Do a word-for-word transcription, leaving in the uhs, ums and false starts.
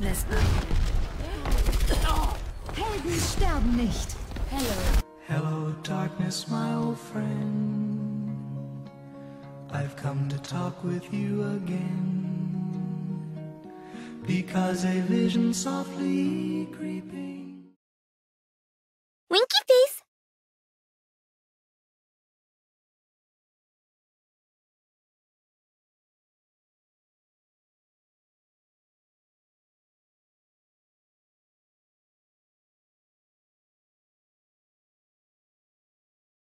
Finsternis an. Helden sterben nicht. Hello. Hello, darkness, my old friend. I've come to talk with you again, because a vision softly creeping. Winky face!